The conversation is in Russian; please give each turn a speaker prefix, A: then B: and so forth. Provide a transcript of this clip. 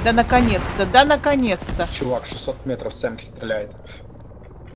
A: Да наконец-то, да наконец-то.
B: Чувак 600 метров с эмки стреляет.